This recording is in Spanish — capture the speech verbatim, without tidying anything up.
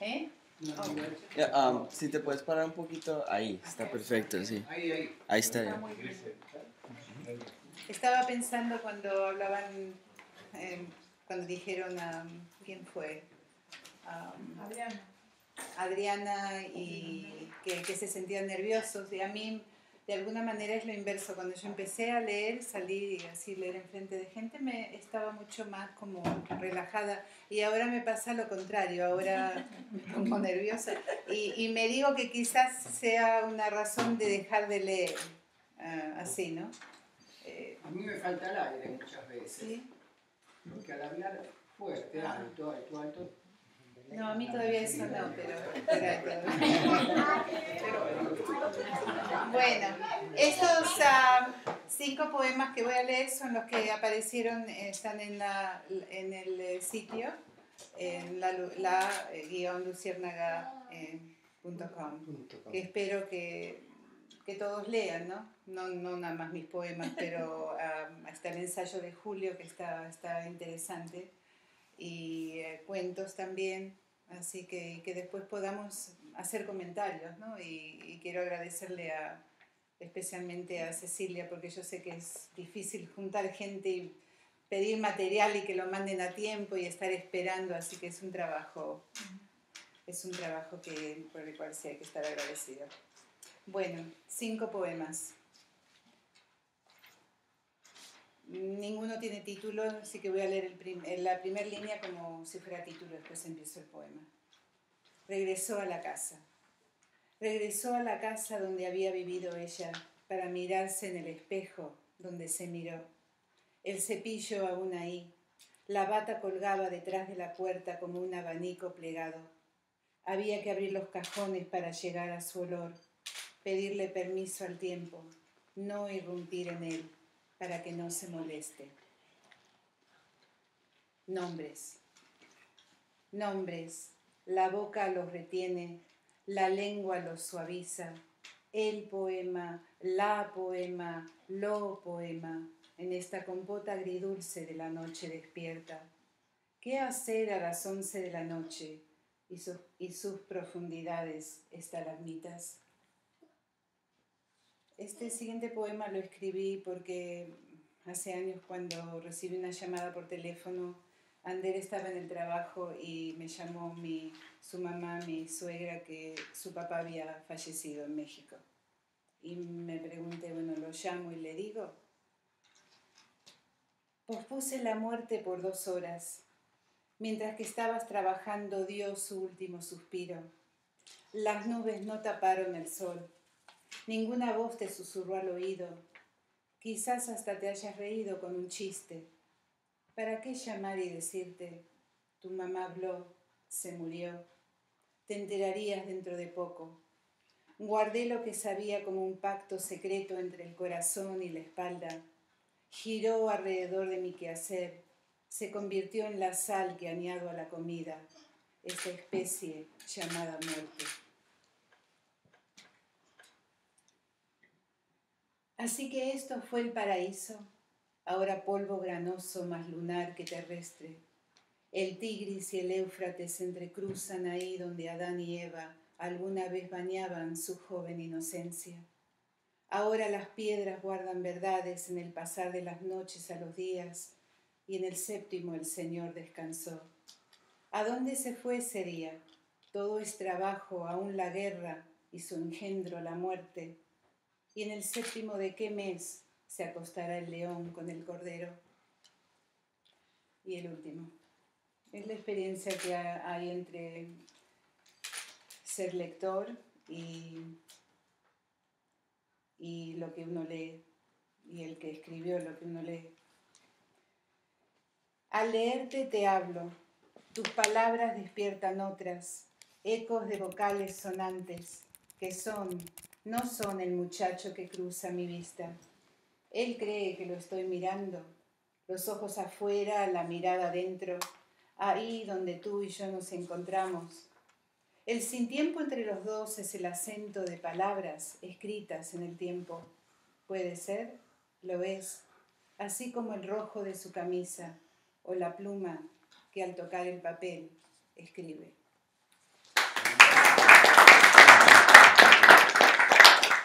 ¿Eh? Oh. Yeah, um, si te puedes parar un poquito, ahí, está perfecto, sí. Ahí, ahí. Ahí está Está ya. muy bien. Estaba pensando cuando hablaban, eh, cuando dijeron, um, ¿quién fue? Um, Adriana. Adriana y que, que se sentían nerviosos, y a mí de alguna manera es lo inverso. Cuando yo empecé a leer, salí así leer enfrente de gente, me estaba mucho más como relajada, y ahora me pasa lo contrario, ahora me pongo nerviosa y, y me digo que quizás sea una razón de dejar de leer, uh, así, ¿no? Eh, A mí me falta el aire muchas veces. ¿sí? Porque al hablar fuerte, alto, alto, alto. No, a mí todavía eso no, pero... pero, pero bueno, estos uh, cinco poemas que voy a leer son los que aparecieron, eh, están en, la, en el eh, sitio, en la, la eh, guión luciérnaga punto com, que espero que, que todos lean, ¿no? No, no nada más mis poemas, pero um, hasta el ensayo de Julio, que está, está interesante, y eh, cuentos también, así que, que después podamos hacer comentarios, ¿no? Y, y quiero agradecerle a, especialmente a Cecilia, porque yo sé que es difícil juntar gente y pedir material y que lo manden a tiempo y estar esperando, así que es un trabajo, es un trabajo que, por el cual sí hay que estar agradecido. Bueno, cinco poemas. Ninguno tiene título, así que voy a leer el prim la primera línea como si fuera título, después empiezo el poema. Regresó a la casa. Regresó a la casa donde había vivido ella, para mirarse en el espejo donde se miró. El cepillo aún ahí. La bata colgaba detrás de la puerta como un abanico plegado. Había que abrir los cajones para llegar a su olor, pedirle permiso al tiempo, no irrumpir en él, para que no se moleste. Nombres. Nombres. La boca los retiene, la lengua los suaviza. El poema, la poema, lo poema, en esta compota agridulce de la noche despierta. ¿Qué hacer a las once de la noche y, su, y sus profundidades estalagmitas? Este siguiente poema lo escribí porque hace años, cuando recibí una llamada por teléfono, Ander estaba en el trabajo y me llamó mi, su mamá, mi suegra, que su papá había fallecido en México. Y me pregunté, bueno, ¿lo llamo y le digo? Pospuse la muerte por dos horas. Mientras que estabas trabajando, dio su último suspiro. Las nubes no taparon el sol. Ninguna voz te susurró al oído. Quizás hasta te hayas reído con un chiste. ¿Para qué llamar y decirte, tu mamá habló, se murió? Te enterarías dentro de poco. Guardé lo que sabía como un pacto secreto entre el corazón y la espalda. Giró alrededor de mi quehacer. Se convirtió en la sal que añado a la comida, esta especie llamada muerte. Así que esto fue el paraíso, ahora polvo granoso más lunar que terrestre. El Tigris y el Éufrates se entrecruzan ahí donde Adán y Eva alguna vez bañaban su joven inocencia. Ahora las piedras guardan verdades en el pasar de las noches a los días, y en el séptimo el Señor descansó. ¿A dónde se fue ese día? Todo es trabajo, aún la guerra y su engendro la muerte. ¿Y en el séptimo de qué mes se acostará el león con el cordero? Y el último. Es la experiencia que hay entre ser lector y, y lo que uno lee, y el que escribió lo que uno lee. Al leerte te hablo, tus palabras despiertan otras, ecos de vocales sonantes, que son, no son el muchacho que cruza mi vista. Él cree que lo estoy mirando, los ojos afuera, la mirada adentro, ahí donde tú y yo nos encontramos. El sin tiempo entre los dos es el acento de palabras escritas en el tiempo. ¿Puede ser? Lo es, así como el rojo de su camisa o la pluma que al tocar el papel escribe.